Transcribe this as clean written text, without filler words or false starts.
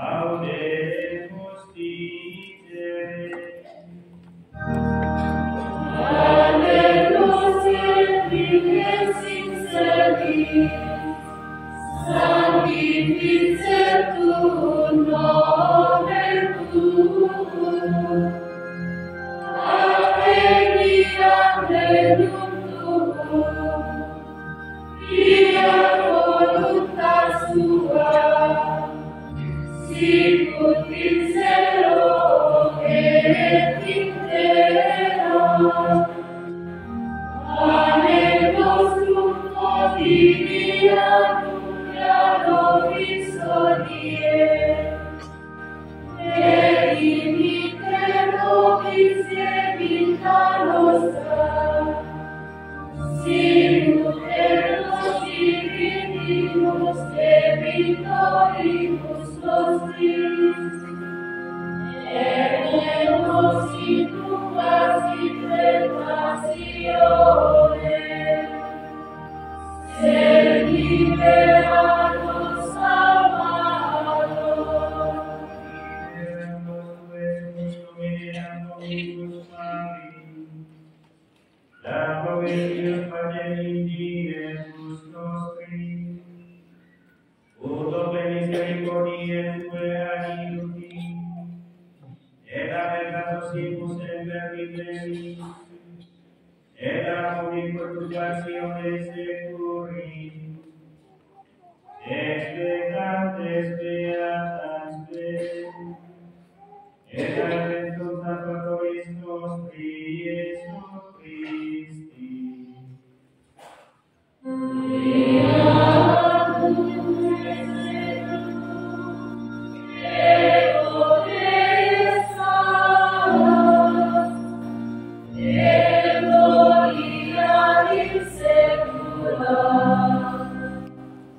Audemus dicere. Alleluia, Virgen sinceris, sanctificetur nomen tuum, adveniat regnum tuum, fiat voluntas tua, sicut in cielo et in terra. Pane nostrum quotidianum da nobis hodie, et dimitte nobis debita nostra, sicut et nos dimittimus debitoribus nostris, et ne nos inducas in tentatione, sed libera nos a malo. La provincius facem Deus nostri, ut omne misericordiae tue adiuti, et a peccatoribus imperdideris, et a muricur turbationes securri, expectantes beatas te, et adventus salvatoris nostri Iesu Christi. Gloria in secula.